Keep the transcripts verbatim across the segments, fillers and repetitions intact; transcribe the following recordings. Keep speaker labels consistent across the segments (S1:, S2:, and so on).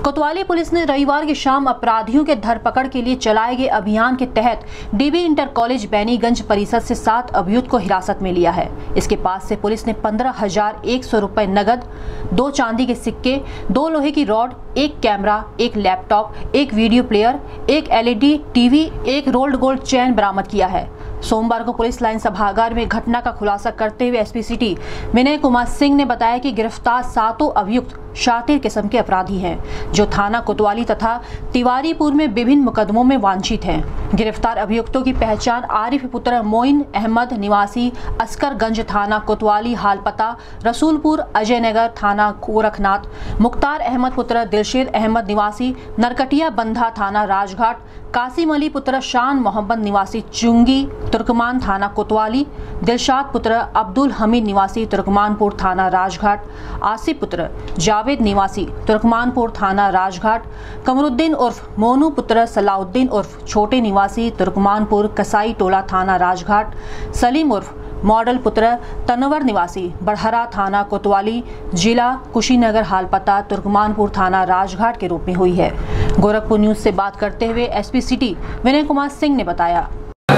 S1: कोतवाली पुलिस ने रविवार की शाम अपराधियों के धरपकड़ के लिए चलाए गए अभियान के तहत डीबी इंटर कॉलेज बैनीगंज परिसर से सात अभियुक्त को हिरासत में लिया है। इसके पास से पुलिस ने पंद्रह हजार एक सौ रुपए नगद, दो चांदी के सिक्के, दो लोहे की रॉड, एक कैमरा, एक लैपटॉप, एक वीडियो प्लेयर, एक एलईडी टीवी, एक रोल्ड गोल्ड चैन बरामद किया है। सोमवार को पुलिस लाइन सभागार में घटना का खुलासा करते हुए एसपी सिटी विनय कुमार सिंह ने बताया कि गिरफ्तार सातों अभियुक्त शातिर किस्म के अपराधी हैं, जो थाना कोतवाली तथा तिवारीपुर में विभिन्न मुकदमों में वांछित हैं। गिरफ्तार अभियुक्तों की पहचान आरिफ पुत्र मोइन अहमद निवासी अस्करगंज थाना कोतवाली हाल पता रसूलपुर अजयनगर थाना गोरखनाथ, मुख्तार अहमद पुत्र दिलशेद अहमद निवासी नरकटिया बंधा थाना राजघाट, कासिम अली पुत्र शान मोहम्मद निवासी चुंगी तुर्कमान थाना कोतवाली, दिलशाद पुत्र अब्दुल हमीद निवासी तुर्कमानपुर थाना राजघाट, आसिफ पुत्र जावेद निवासी तुर्कमानपुर थाना राजघाट, कमरुद्दीन उर्फ मोनू पुत्र सलाउद्दीन उर्फ छोटे निवासी तुर्कमानपुर कसाई टोला थाना राजघाट, सलीम उर्फ मॉडल पुत्र तनवर निवासी बड़हरा थाना कोतवाली, जिला कुशीनगर हाल पता तुर्कमानपुर थाना राजघाट के रूप में हुई है। गोरखपुर न्यूज से बात करते हुए एसपी सिटी विनय कुमार सिंह ने बताया।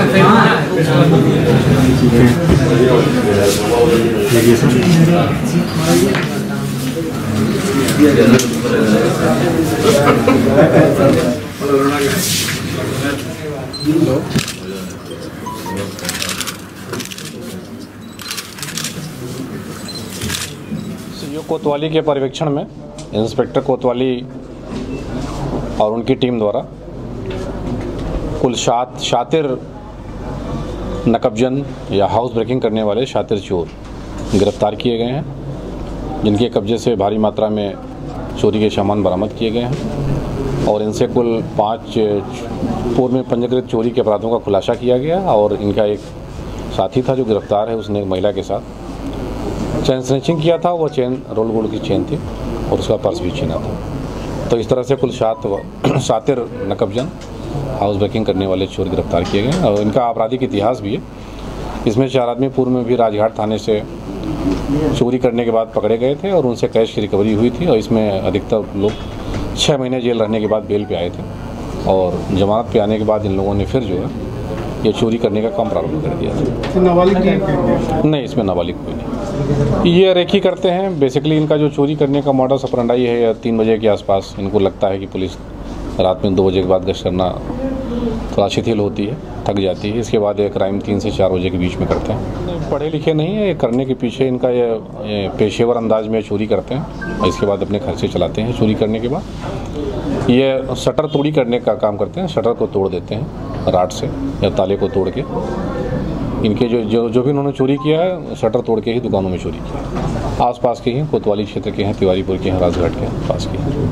S2: कोतवाली के पर्यवेक्षण में इंस्पेक्टर कोतवाली और उनकी टीम द्वारा कुल सात शातिर नकबजन या हाउस ब्रेकिंग करने वाले शातिर चोर गिरफ्तार किए गए हैं, जिनके कब्जे से भारी मात्रा में चोरी के सामान बरामद किए गए हैं और इनसे कुल पाँच पूर्व में पंजीकृत चोरी के अपराधों का खुलासा किया गया। और इनका एक साथी था जो गिरफ्तार है, उसने एक महिला के साथ चैन स्नैचिंग किया था। वो चैन रोल गोल्ड की चैन थी और उसका पर्स भी छीना था। तो इस तरह से कुल सात शातिर नकबजन हाउस ब्रेकिंग करने वाले चोर गिरफ्तार किए गए और इनका आपराधिक इतिहास भी है। इसमें चार आदमी पूर्व में भी राजघाट थाने से चोरी करने के बाद पकड़े गए थे और उनसे कैश की रिकवरी हुई थी और इसमें अधिकतर लोग छः महीने जेल रहने के बाद बेल पे आए थे और जमानत पे आने के बाद इन लोगों ने फिर जो है ये चोरी करने का काम प्रारंभ कर दिया था। नाबालिग नहीं, इसमें नाबालिग कोई नहीं। ये रेकी करते हैं। बेसिकली इनका जो चोरी करने का मॉडस ऑपरेंडी है, या तीन बजे के आसपास इनको लगता है कि पुलिस रात में दो बजे के बाद गश्त करना थोड़ा शिथिल होती है, थक जाती है। इसके बाद ये क्राइम तीन से चार बजे के बीच में करते हैं। पढ़े लिखे नहीं है, ये करने के पीछे इनका ये, ये पेशेवर अंदाज में चोरी करते हैं और इसके बाद अपने खर्चे चलाते हैं। चोरी करने के बाद ये शटर तोड़ी करने का काम करते हैं। शटर को तोड़ देते हैं राड से या ताले को तोड़ के। इनके जो जो जो भी उन्होंने चोरी किया है, शटर तोड़ के ही दुकानों में चोरी किया है। आसपास के ही कोतवाली क्षेत्र के हैं, तिवारीपुर के हैं, राजघाट के हैं, पास के हैं।